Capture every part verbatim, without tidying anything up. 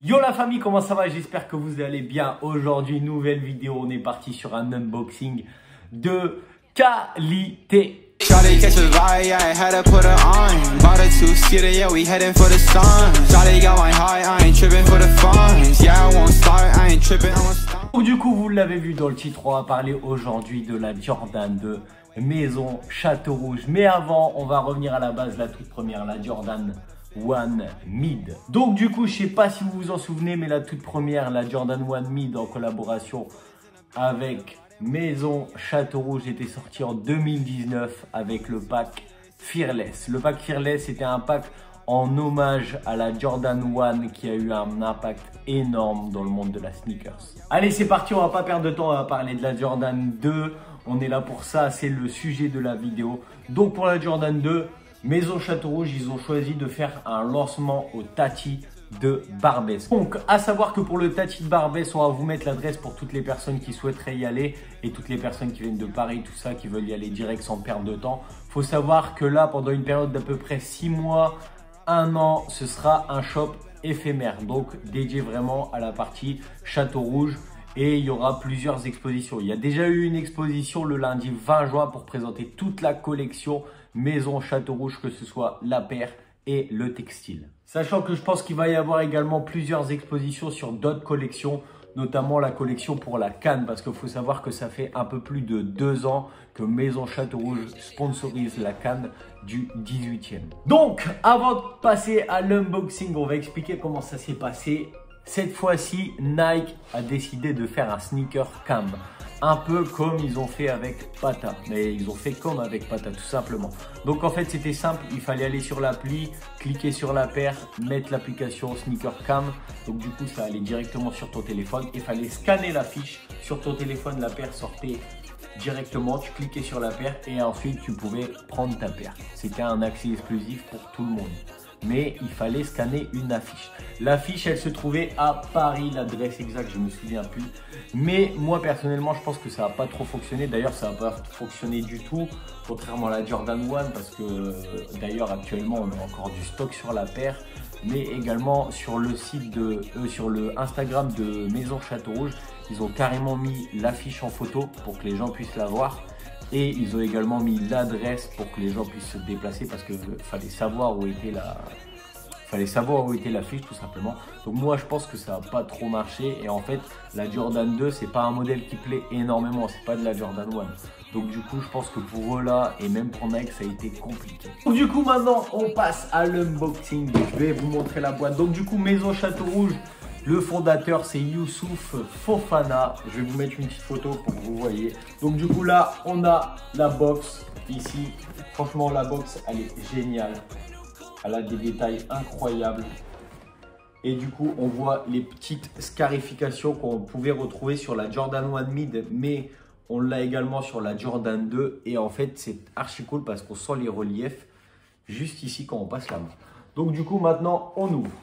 Yo la famille, comment ça va? J'espère que vous allez bien. Aujourd'hui, nouvelle vidéo, on est parti sur un unboxing de qualité. Shawty catch a vibe, yeah, I had to put her on. Bought a two-seater, yeah, we heading for the sun. Shawty got my high, I ain't tripping for the funds. Yeah, I won't start, I ain't tripping, I won't start. Donc du coup, vous l'avez vu dans le titre, on va parler aujourd'hui de la Jordan deux Maison Château Rouge. Mais avant, on va revenir à la base, la toute première, la Jordan One Mid. Donc du coup, je sais pas si vous vous en souvenez, mais la toute première, la Jordan One Mid en collaboration avec Maison Château Rouge était sortie en deux mille dix-neuf avec le pack Fearless. Le pack Fearless était un pack en hommage à la Jordan One qui a eu un impact énorme dans le monde de la sneakers. Allez, c'est parti, on va pas perdre de temps, on va parler de la Jordan deux. On est là pour ça, c'est le sujet de la vidéo. Donc pour la Jordan deux, Maison Château Rouge, ils ont choisi de faire un lancement au Tati de Barbès. Donc, à savoir que pour le Tati de Barbès, on va vous mettre l'adresse pour toutes les personnes qui souhaiteraient y aller et toutes les personnes qui viennent de Paris, tout ça, qui veulent y aller direct sans perdre de temps. Faut savoir que là, pendant une période d'à peu près six mois, un an, ce sera un shop éphémère, donc dédié vraiment à la partie Château Rouge. Et il y aura plusieurs expositions. Il y a déjà eu une exposition le lundi vingt juin pour présenter toute la collection Maison Château Rouge, que ce soit la paire et le textile. Sachant que je pense qu'il va y avoir également plusieurs expositions sur d'autres collections, notamment la collection pour la Cannes, parce qu'il faut savoir que ça fait un peu plus de deux ans que Maison Château Rouge sponsorise la Cannes du dix-huitième. Donc, avant de passer à l'unboxing, on va expliquer comment ça s'est passé. Cette fois-ci, Nike a décidé de faire un sneaker cam. Un peu comme ils ont fait avec Pata. Mais ils ont fait comme avec Pata, tout simplement. Donc en fait, c'était simple. Il fallait aller sur l'appli, cliquer sur la paire, mettre l'application Sneaker Cam. Donc du coup, ça allait directement sur ton téléphone. Il fallait scanner la fiche. Sur ton téléphone, la paire sortait directement. Tu cliquais sur la paire et ensuite, tu pouvais prendre ta paire. C'était un accès exclusif pour tout le monde. Mais il fallait scanner une affiche. L'affiche, elle se trouvait à Paris, l'adresse exacte, je ne me souviens plus. Mais moi, personnellement, je pense que ça n'a pas trop fonctionné. D'ailleurs, ça n'a pas fonctionné du tout, contrairement à la Jordan One, parce que d'ailleurs, actuellement, on a encore du stock sur la paire. Mais également sur le site de, euh, sur le Instagram de Maison Château Rouge, ils ont carrément mis l'affiche en photo pour que les gens puissent la voir. Et ils ont également mis l'adresse pour que les gens puissent se déplacer parce qu'il fallait savoir où était la... fallait savoir où était l'affiche tout simplement. Donc moi je pense que ça n'a pas trop marché. Et en fait la Jordan deux c'est pas un modèle qui plaît énormément. C'est pas de la Jordan One. Donc du coup je pense que pour eux là et même pour Nike ça a été compliqué. Donc du coup maintenant on passe à l'unboxing. Je vais vous montrer la boîte. Donc du coup Maison Château Rouge. Le fondateur, c'est Youssouf Fofana. Je vais vous mettre une petite photo pour que vous voyez. Donc du coup là, on a la box ici. Franchement, la box, elle est géniale. Elle a des détails incroyables. Et du coup, on voit les petites scarifications qu'on pouvait retrouver sur la Jordan One Mid. Mais on l'a également sur la Jordan deux. Et en fait, c'est archi cool parce qu'on sent les reliefs juste ici quand on passe la main. Donc du coup, maintenant, on ouvre.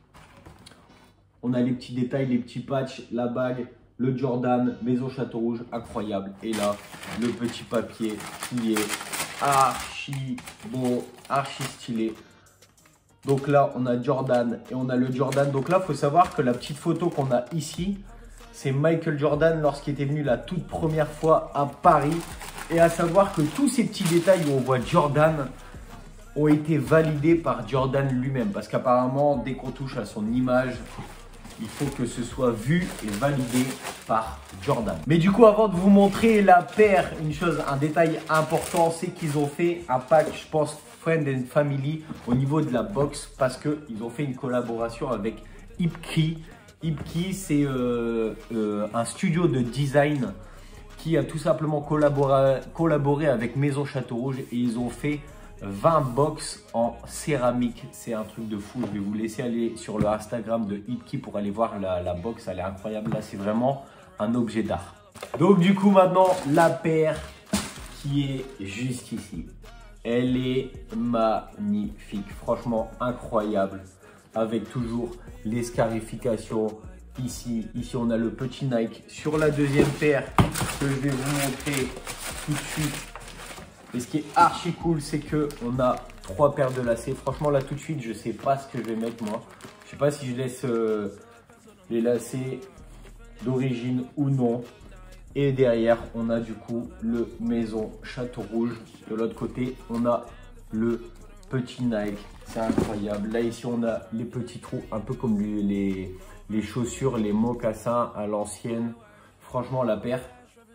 On a les petits détails, les petits patchs, la bague, le Jordan, Maison Château Rouge, incroyable. Et là, le petit papier qui est archi beau, archi stylé. Donc là, on a Jordan et on a le Jordan. Donc là, il faut savoir que la petite photo qu'on a ici, c'est Michael Jordan lorsqu'il était venu la toute première fois à Paris. Et à savoir que tous ces petits détails où on voit Jordan ont été validés par Jordan lui-même. Parce qu'apparemment, dès qu'on touche à son image, il faut que ce soit vu et validé par Jordan. Mais du coup, avant de vous montrer la paire, une chose, un détail important, c'est qu'ils ont fait un pack, je pense, Friend and Family au niveau de la box parce qu'ils ont fait une collaboration avec Ipkey. Ipkey, c'est euh, euh, un studio de design qui a tout simplement collaboré, collaboré avec Maison Château Rouge et ils ont fait vingt box en céramique. C'est un truc de fou. Je vais vous laisser aller sur le Instagram de Ipkey pour aller voir la, la box. Elle est incroyable. Là, c'est vraiment un objet d'art. Donc, du coup, maintenant, la paire qui est juste ici. Elle est magnifique. Franchement, incroyable. Avec toujours les scarifications. Ici, ici, on a le petit Nike. Sur la deuxième paire que je vais vous montrer tout de suite. Et ce qui est archi cool, c'est qu'on a trois paires de lacets. Franchement, là, tout de suite, je ne sais pas ce que je vais mettre, moi. Je ne sais pas si je laisse euh, les lacets d'origine ou non. Et derrière, on a du coup le Maison Château Rouge. De l'autre côté, on a le petit Nike. C'est incroyable. Là, ici, on a les petits trous, un peu comme les, les, les chaussures, les mocassins à l'ancienne. Franchement, la paire,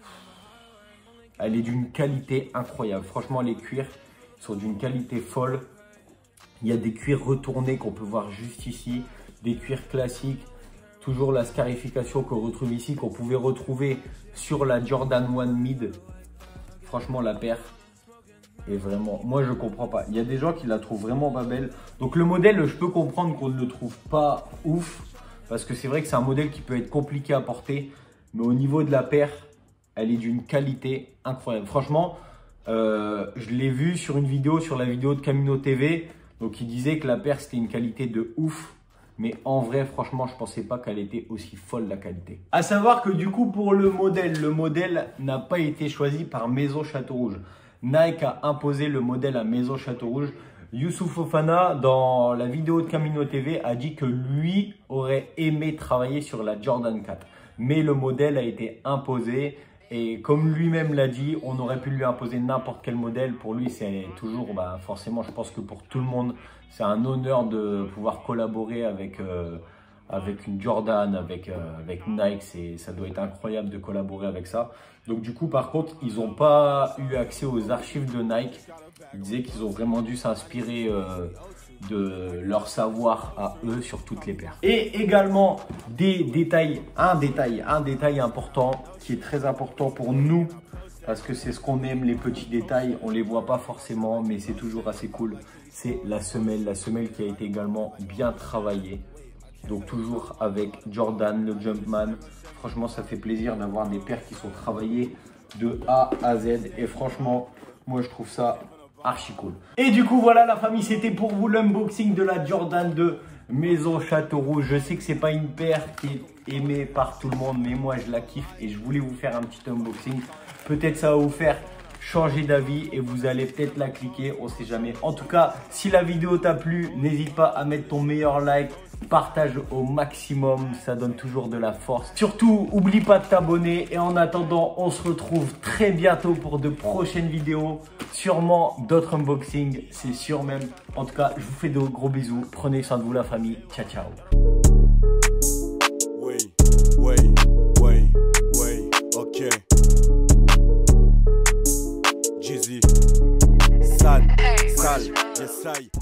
elle est d'une qualité incroyable. Franchement, les cuirs sont d'une qualité folle. Il y a des cuirs retournés qu'on peut voir juste ici. Des cuirs classiques. Toujours la scarification qu'on retrouve ici, qu'on pouvait retrouver sur la Jordan un Mid. Franchement, la paire est vraiment... Moi, je comprends pas. Il y a des gens qui la trouvent vraiment pas belle. Donc, le modèle, je peux comprendre qu'on ne le trouve pas ouf. Parce que c'est vrai que c'est un modèle qui peut être compliqué à porter. Mais au niveau de la paire, elle est d'une qualité incroyable. Franchement, euh, je l'ai vu sur une vidéo, sur la vidéo de Camino T V. Donc, il disait que la paire, c'était une qualité de ouf. Mais en vrai, franchement, je ne pensais pas qu'elle était aussi folle, la qualité. À savoir que du coup, pour le modèle, le modèle n'a pas été choisi par Maison Château Rouge. Nike a imposé le modèle à Maison Château Rouge. Youssouf Fofana, dans la vidéo de Camino T V, a dit que lui aurait aimé travailler sur la Jordan quatre. Mais le modèle a été imposé. Et comme lui-même l'a dit, on aurait pu lui imposer n'importe quel modèle. Pour lui, c'est toujours, bah, forcément, je pense que pour tout le monde, c'est un honneur de pouvoir collaborer avec, euh, avec une Jordan, avec, euh, avec Nike. Ça doit être incroyable de collaborer avec ça. Donc du coup, par contre, ils n'ont pas eu accès aux archives de Nike. Ils disaient qu'ils ont vraiment dû s'inspirer euh, de leur savoir à eux sur toutes les paires. Et également des détails, un détail, un détail important qui est très important pour nous parce que c'est ce qu'on aime, les petits détails, on les voit pas forcément mais c'est toujours assez cool. C'est la semelle, la semelle qui a été également bien travaillée. Donc toujours avec Jordan, le Jumpman. Franchement, ça fait plaisir d'avoir des paires qui sont travaillées de A à Z et franchement, moi je trouve ça archi cool. Et du coup voilà la famille, c'était pour vous l'unboxing de la Jordan de Maison Château Rouge. Je sais que c'est pas une paire qui est aimée par tout le monde, mais moi je la kiffe et je voulais vous faire un petit unboxing. Peut-être ça va vous faire changer d'avis et vous allez peut-être la cliquer, on sait jamais. En tout cas, si la vidéo t'a plu, n'hésite pas à mettre ton meilleur like, partage au maximum, ça donne toujours de la force. Surtout, oublie pas de t'abonner et en attendant, on se retrouve très bientôt pour de prochaines vidéos. Sûrement d'autres unboxings, c'est sûr même. En tout cas, je vous fais de gros bisous. Prenez soin de vous la famille. Ciao, ciao. Oui, oui, oui, oui, ok. Jeezy, sale, sale, yes, I.